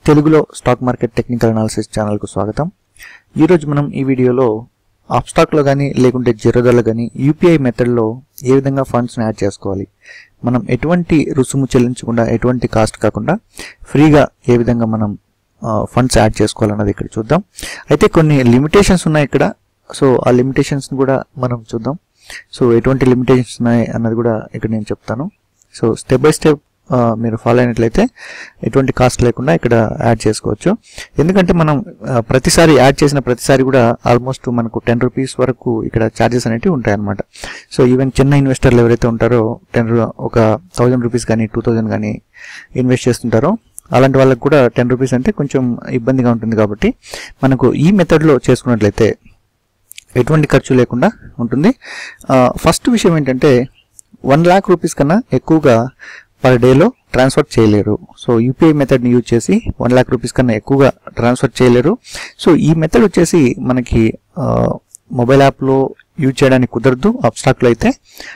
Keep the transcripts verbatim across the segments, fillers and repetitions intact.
తెలుగులో stock market technical analysis ఛానల్కు స్వాగతం. ఈరోజు మనం ఈ వీడియోలో అప్స్టాక్లో కానీ లేకుంటే జిరోదాలో కానీ యూపీఐ మెథడ్లో ఏ విధంగా ఫండ్స్ని యాడ్ చేసుకోవాలి, మనం ఎటువంటి రుసుము చెల్లించకుండా ఎటువంటి కాస్ట్ కాకుండా ఫ్రీగా ఏ విధంగా మనం ఫండ్స్ యాడ్ చేసుకోవాలన్నది ఇక్కడ చూద్దాం. అయితే కొన్ని లిమిటేషన్స్ ఉన్నాయి ఇక్కడ. సో ఆ లిమిటేషన్స్ని కూడా మనం చూద్దాం. సో ఎటువంటి లిమిటేషన్స్ ఉన్నాయి అన్నది కూడా ఇక్కడ నేను చెప్తాను. సో స్టెప్ బై స్టెప్ మీరు ఫాలో అయినట్లయితే ఎటువంటి కాస్ట్ లేకుండా ఇక్కడ యాడ్ చేసుకోవచ్చు. ఎందుకంటే మనం ప్రతిసారి యాడ్ చేసిన ప్రతిసారి కూడా ఆల్మోస్ట్ మనకు టెన్ రూపీస్ వరకు ఇక్కడ ఛార్జెస్ అనేవి ఉంటాయన్నమాట. సో ఈవెన్ చిన్న ఇన్వెస్టర్లు ఎవరైతే ఉంటారో టెన్ ఒక థౌజండ్ రూపీస్ కానీ టూ థౌజండ్ కానీ ఇన్వెస్ట్ చేస్తుంటారో అలాంటి వాళ్ళకి కూడా టెన్ రూపీస్ అంటే కొంచెం ఇబ్బందిగా ఉంటుంది. కాబట్టి మనకు ఈ మెథడ్లో చేసుకున్నట్లయితే ఎటువంటి ఖర్చు లేకుండా ఉంటుంది. ఫస్ట్ విషయం ఏంటంటే వన్ ల్యాక్ రూపీస్ కన్నా ఎక్కువగా పర్ డేలో ట్రాన్స్ఫర్ చేయలేరు. సో యూపీఐ మెథడ్ని యూజ్ చేసి వన్ ల్యాక్ రూపీస్ కన్నా ఎక్కువగా ట్రాన్స్ఫర్ చేయలేరు. సో ఈ మెథడ్ వచ్చేసి మనకి మొబైల్ యాప్లో యూజ్ చేయడానికి కుదరదు. అప్స్టాక్లో అయితే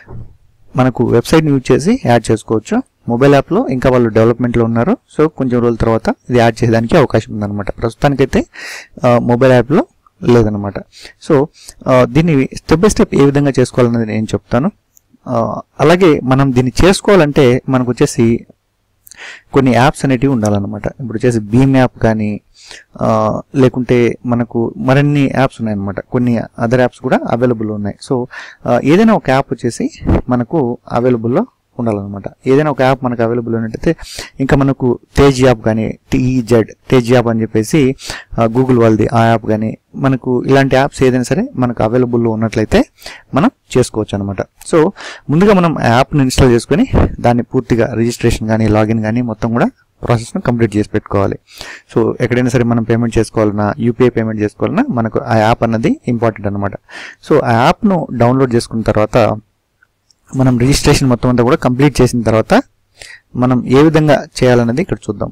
మనకు వెబ్సైట్ని యూజ్ చేసి యాడ్ చేసుకోవచ్చు. మొబైల్ యాప్లో ఇంకా వాళ్ళు డెవలప్మెంట్లో ఉన్నారు. సో కొంచెం రోజుల తర్వాత ఇది యాడ్ చేయడానికి అవకాశం ఉందన్నమాట. ప్రస్తుతానికైతే మొబైల్ యాప్లో లేదనమాట. సో దీన్ని స్టెప్ బై స్టెప్ ఏ విధంగా చేసుకోవాలన్నది నేను చెప్తాను. అలాగే మనం దీన్ని చేసుకోవాలంటే మనకు వచ్చేసి కొన్ని యాప్స్ అనేటివి ఉండాలన్నమాట. ఇప్పుడు వచ్చేసి భీమ్ యాప్ కానీ లేకుంటే మనకు మరిన్ని యాప్స్ ఉన్నాయన్నమాట. కొన్ని అదర్ యాప్స్ కూడా అవైలబుల్ ఉన్నాయి. సో ఏదైనా ఒక యాప్ వచ్చేసి మనకు అవైలబుల్లో ఉండాలన్నమాట. ఏదైనా ఒక యాప్ మనకు అవైలబుల్ ఉన్నట్టయితే ఇంకా మనకు తేజ్ యాప్ కానీ టీఈజెడ్ తేజ్ యాప్ అని చెప్పేసి గూగుల్ వాళ్ళది ఆ యాప్ కానీ మనకు ఇలాంటి యాప్స్ ఏదైనా సరే మనకు అవైలబుల్లో ఉన్నట్లయితే మనం చేసుకోవచ్చు అనమాట. సో ముందుగా మనం యాప్ని ఇన్స్టాల్ చేసుకొని దాన్ని పూర్తిగా రిజిస్ట్రేషన్ కానీ లాగిన్ కానీ మొత్తం కూడా ప్రాసెస్ను కంప్లీట్ చేసి పెట్టుకోవాలి. సో ఎక్కడైనా సరే మనం పేమెంట్ చేసుకోవాలన్నా యూపీఐ పేమెంట్ చేసుకోవాలన్నా మనకు ఆ యాప్ అన్నది ఇంపార్టెంట్ అనమాట. సో ఆ యాప్ను డౌన్లోడ్ చేసుకున్న తర్వాత మనం రిజిస్ట్రేషన్ మొత్తం అంతా కూడా కంప్లీట్ చేసిన తర్వాత మనం ఏ విధంగా చేయాలన్నది ఇక్కడ చూద్దాం.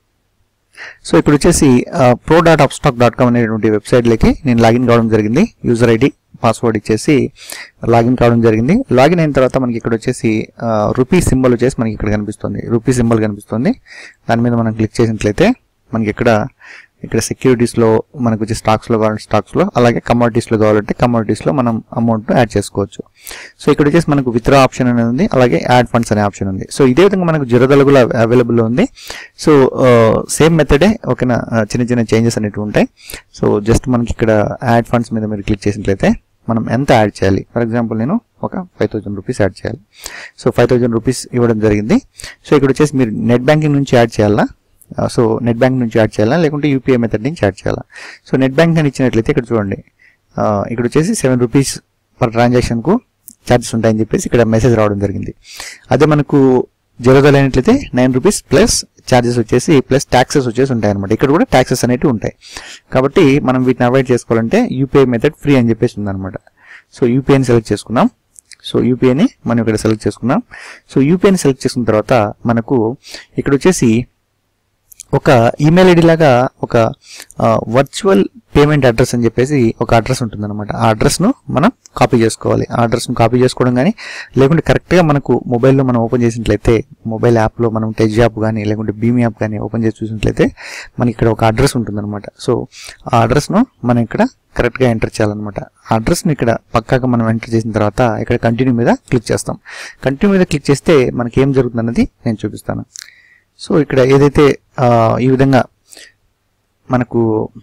సో ఇక్కడ వచ్చేసి pro dot Upstox dot com అనేటువంటి వెబ్సైట్లోకి నేను లాగిన్ కావడం జరిగింది. యూజర్ ఐడి పాస్వర్డ్ ఇచ్చేసి లాగిన్ కావడం జరిగింది. లాగిన్ అయిన తర్వాత మనకి ఇక్కడ వచ్చేసి రూపీ సింబల్ వచ్చేసి మనకి ఇక్కడ కనిపిస్తుంది. రూపీ సింబల్ కనిపిస్తుంది. దాని మీద మనం క్లిక్ చేసినట్లయితే మనకి ఇక్కడ ఇక్కడ సెక్యూరిటీస్లో మనకు వచ్చి స్టాక్స్లో కావాలంటే స్టాక్స్లో, అలాగే కమోడిటీస్లో కావాలంటే కమోడిటీస్లో మనం అమౌంట్ యాడ్ చేసుకోవచ్చు. సో ఇక్కడ వచ్చేసి మనకు విత్డ్రా ఆప్షన్ అనేది ఉంది, అలాగే యాడ్ ఫండ్స్ అనే ఆప్షన్ ఉంది. సో ఇదే విధంగా మనకు జిరోదాలో కూడా అవైలబుల్ ఉంది. సో సేమ్ మెథడే ఓకేనా, చిన్న చిన్న చేంజెస్ అనేవి ఉంటాయి. సో జస్ట్ మనకి ఇక్కడ యాడ్ ఫండ్స్ మీద మీరు క్లిక్ చేసినట్లయితే మనం ఎంత యాడ్ చేయాలి, ఫర్ ఎగ్జాంపుల్ నేను ఒక ఫైవ్ థౌసండ్ రూపీస్ యాడ్ చేయాలి. సో ఫైవ్ థౌసండ్ రూపీస్ ఇవ్వడం జరిగింది. సో ఇక్కడ వచ్చేసి మీరు నెట్ బ్యాంకింగ్ నుంచి యాడ్ చేయాలా, సో నెట్ బ్యాంక్ నుంచి యాడ్ చేయాలా లేకుంటే యూపీఐ మెథడ్ నుంచి యాడ్ చేయాలా. సో నెట్ బ్యాంక్ అని ఇచ్చినట్లయితే ఇక్కడ చూడండి, ఇక్కడ వచ్చేసి సెవెన్ రూపీస్ పర్ ట్రాన్సాక్షన్కు ఛార్జెస్ ఉంటాయని చెప్పేసి ఇక్కడ మెసేజ్ రావడం జరిగింది. అదే మనకు జిరోదాలో అయినట్లయితే నైన్ రూపీస్ ప్లస్ ఛార్జెస్ వచ్చేసి ప్లస్ ట్యాక్సెస్ వచ్చేసి ఉంటాయి అనమాట. ఇక్కడ కూడా ట్యాక్సెస్ అనేవి ఉంటాయి. కాబట్టి మనం వీటిని అవాయిడ్ చేసుకోవాలంటే యూపీఐ మెథడ్ ఫ్రీ అని చెప్పేసి ఉందన్నమాట. సో యూపీఐని సెలెక్ట్ చేసుకున్నాం. సో యూపీఐని మనం ఇక్కడ సెలెక్ట్ చేసుకున్నాం. సో యూపీఐని సెలెక్ట్ చేసుకున్న తర్వాత మనకు ఇక్కడ వచ్చేసి ఒక ఈమెయిల్ ఐడి లాగా ఒక వర్చువల్ పేమెంట్ అడ్రస్ అని చెప్పేసి ఒక అడ్రస్ ఉంటుందన్నమాట. ఆ అడ్రస్ను మనం కాపీ చేసుకోవాలి. ఆ అడ్రస్ను కాపీ చేసుకోవడం కానీ లేకుంటే కరెక్ట్గా మనకు మొబైల్లో మనం ఓపెన్ చేసినట్లయితే మొబైల్ యాప్లో మనం టెజ్ యాప్ కానీ లేకుంటే భీమ్ యాప్ కానీ ఓపెన్ చేసి చూసినట్లయితే మనకి ఇక్కడ ఒక అడ్రస్ ఉంటుందన్నమాట. సో ఆ అడ్రస్ను మనం ఇక్కడ కరెక్ట్గా ఎంటర్ చేయాలన్నమాట. ఆ అడ్రస్ని ఇక్కడ పక్కాగా మనం ఎంటర్ చేసిన తర్వాత ఇక్కడ కంటిన్యూ మీద క్లిక్ చేస్తాం. కంటిన్యూ మీద క్లిక్ చేస్తే మనకి ఏం జరుగుతుంది అన్నది నేను చూపిస్తాను. సో ఇక్కడ ఏదైతే ఈ విధంగా మనకు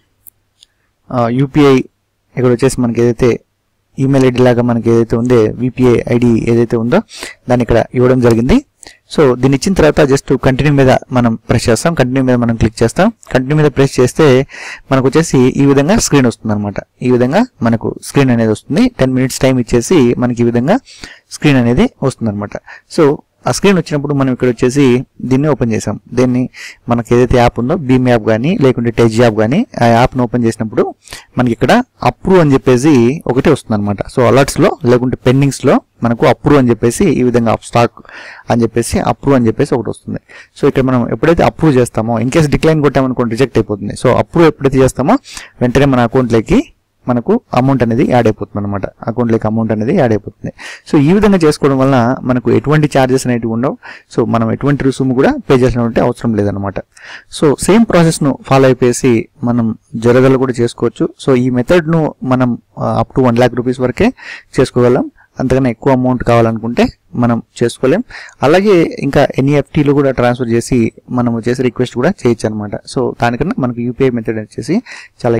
యూపీఐ ఇక్కడ వచ్చేసి మనకి ఏదైతే ఈమెయిల్ ఐడి లాగా మనకి ఏదైతే ఉందో విపిఐ ఐడి ఏదైతే ఉందో దాన్ని ఇక్కడ ఇవ్వడం జరిగింది. సో దీన్ని ఇచ్చిన తర్వాత జస్ట్ కంటిన్యూ మీద మనం ప్రెస్ చేస్తాం. కంటిన్యూ మీద మనం క్లిక్ చేస్తాం. కంటిన్యూ మీద ప్రెస్ చేస్తే మనకు వచ్చేసి ఈ విధంగా స్క్రీన్ వస్తుంది అనమాట. ఈ విధంగా మనకు స్క్రీన్ అనేది వస్తుంది. టెన్ మినిట్స్ టైం ఇచ్చేసి మనకి ఈ విధంగా స్క్రీన్ అనేది వస్తుంది అనమాట. సో ఆ స్క్రీన్ వచ్చినప్పుడు మనం ఇక్కడ వచ్చేసి దీన్ని ఓపెన్ చేసాం. దీన్ని మనకి ఏదైతే యాప్ ఉందో భీమ్ యాప్ కానీ లేకుంటే టెజ్ యాప్ కానీ ఆ యాప్ను ఓపెన్ చేసినప్పుడు మనకి ఇక్కడ అప్రూవ్ అని చెప్పేసి ఒకటి వస్తుంది అనమాట. సో అలర్ట్స్లో లేకుంటే పెండింగ్స్లో మనకు అప్రూవ్ అని చెప్పేసి ఈ విధంగా అప్ స్టాక్ అని చెప్పేసి అప్రూవ్ అని చెప్పేసి ఒకటి వస్తుంది. సో ఇక్కడ మనం ఎప్పుడైతే అప్రూవ్ చేస్తామో ఇన్ కేసు డిక్లైన్ కొట్టామనుకోండి రిజెక్ట్ అయిపోతుంది. సో అప్రూవ్ ఎప్పుడైతే చేస్తామో వెంటనే మన అకౌంట్లోకి మనకు అమౌంట్ అనేది యాడ్ అయిపోతుంది అనమాట, అకౌంట్లోకి అమౌంట్ అనేది యాడ్ అయిపోతుంది. సో ఈ విధంగా చేసుకోవడం వల్ల మనకు ఎటువంటి ఛార్జెస్ అనేవి ఉండవు. సో మనం ఎటువంటి రుసుము కూడా పే చేసినటువంటి అవసరం లేదనమాట. సో సేమ్ ప్రాసెస్ను ఫాలో అయిపోయేసి మనం జరగలు కూడా చేసుకోవచ్చు. సో ఈ మెథడ్ను మనం up to one lakh rupees వరకే చేసుకోగలం. అంతకన్నా ఎక్కువ అమౌంట్ కావాలనుకుంటే మనం చేసుకోలేం. అలాగే ఇంకా ఎన్ఈఎఫ్టీలు కూడా ట్రాన్స్ఫర్ చేసి మనం చేసే రిక్వెస్ట్ కూడా చేయొచ్చు అనమాట. సో దానికన్నా మనకు యూపీఐ మెథడ్ వచ్చేసి చాలా